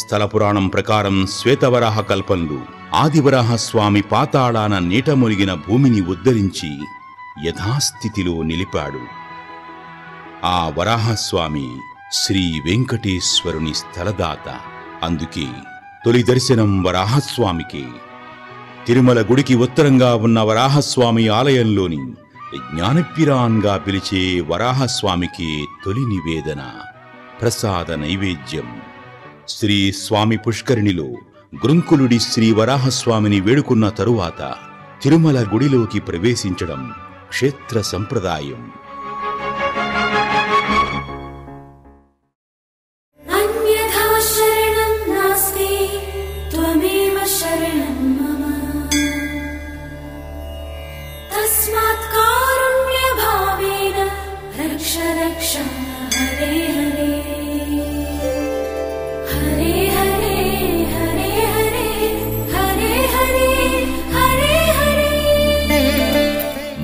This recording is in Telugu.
స్థల పురాణం ప్రకారం శ్వేతవరాహ కల్పంలో ఆదివరాహస్వామి పాతాళాన నీట మునిగిన భూమిని ఉద్ధరించి యథాస్థితిలో నిలిపాడు. ఆ వరాహస్వామి శ్రీ వెంకటేశ్వరుని స్థలదాత. అందుకే తొలి దర్శనం వరాహస్వామికి. తిరుమల గుడికి ఉత్తరంగా ఉన్న వరాహస్వామి ఆలయంలోని జ్ఞానపిరాన్గా పిలిచే వరాహస్వామికి తొలి నివేదన ప్రసాద నైవేద్యం. శ్రీ స్వామి పుష్కరిణిలో గృంకులుడి శ్రీ వరాహస్వామిని వేడుకున్న తరువాత తిరుమల గుడిలోకి ప్రవేశించడం క్షేత్ర సంప్రదాయం. तस्मात् कारुण्य भावेन रक्ष रक्ष हरे